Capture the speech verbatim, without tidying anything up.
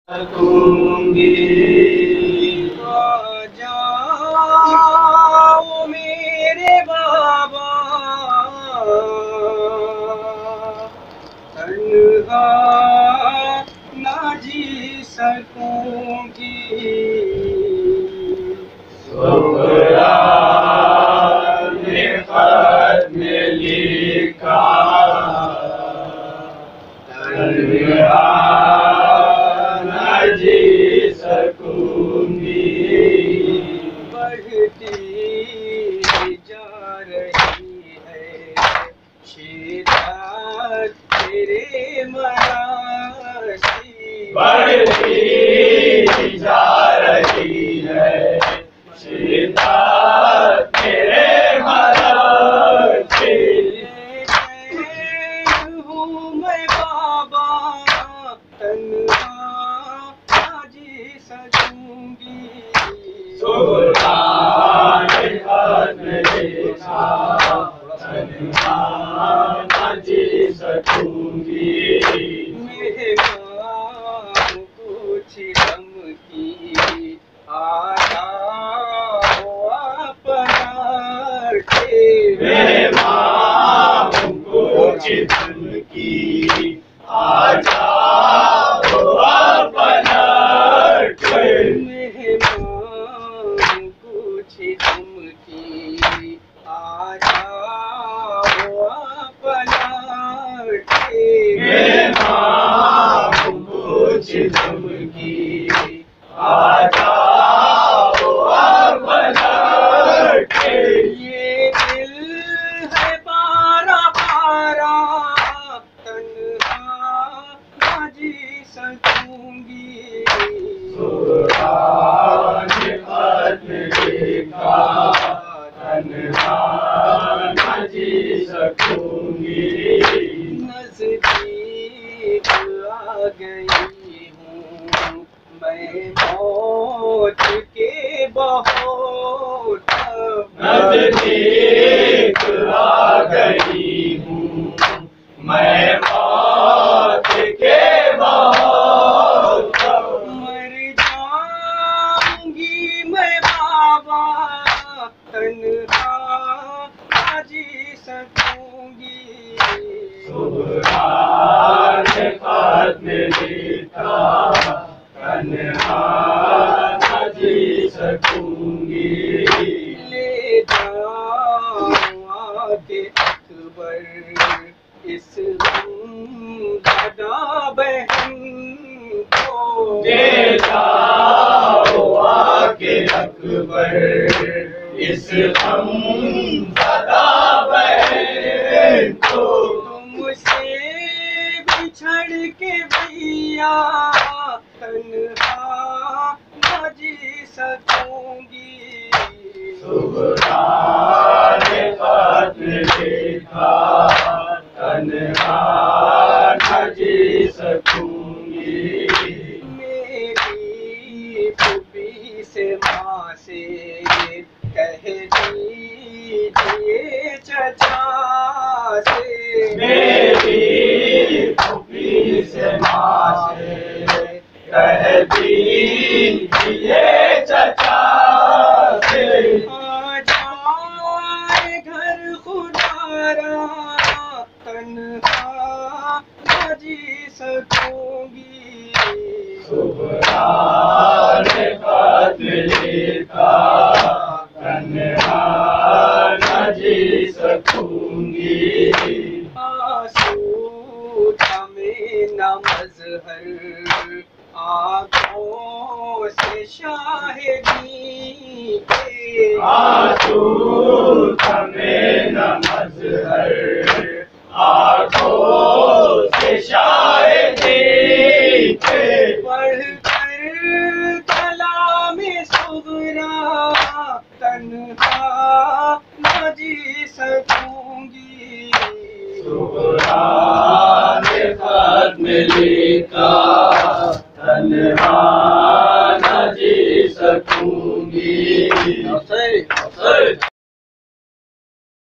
सकूंगी। आ जाओ मेरे बाबा, तन्हा ना जी सकूंगी। सुखराम ने खत में लिखा, तन्हा ना जी सकूंगी। बढ़ती जा रही है शिद्दत तेरे मरासी, बढ़ती जा रही है शिद्दत तेरे मरासी। हूँ मैं बाबा, तन्हा ना जी सकूंगी। सुल्तान ने खत में लिखा, तन्हा ना जी सकूंगी। मेहमान कुछ धमकी आता हो अपना के, मेहमान कुछ धमकी आजा हो अपना के। मेहमान कुछ धमकी आजा हो अपना के, मेहमान कुछ धमकी आजा हो अपना के। ये दिल है बारा बारा, तन्हा ना जी सकूंगी। सुल्तान ने खत में लिखा, तन्हा ना जी सकूंगी। नज़दीक आ गई हूँ मैं मौत के बहुत, नज़दीक आ गई हूँ मैं मौत के बहुत। मर जाऊंगी मैं बाबा, तन्हा ना जी सकूंगी। सुल्तान ने खत में लिखा, तन्हा ना जी सकूंगी। ले जाओ आके अकबर इस गमज़दा बहन को, ले जाओ आके अकबर इस गमज़दा बहन को। तुमसे बिछड़ के भैया, तन्हा ना जी सकूंगी। सुल्तान ने खत में लिखा, तन्हा ना जी सकूंगी। मेरी फूफी से माँ से कह दीजिए चचा से, मेरी फूफी से माँ से कह दीजिए चचा से। आ जाए घर खुदारा, तन्हा ना जी सकूंगी। सुल्तान ने खत में लिखा, तन्हा ना जी सकूंगी। आंसू थमे न मज़हर आँखों से शाहिदी के, आंसू थमे न मज़हर आँखों से शाहिदी के। पढ़कर कलामे सुगरा, तन्हा ना जी सकूंगी। सुल्तान ने खत में लिखा, तन्हा ना जी सकूंगी।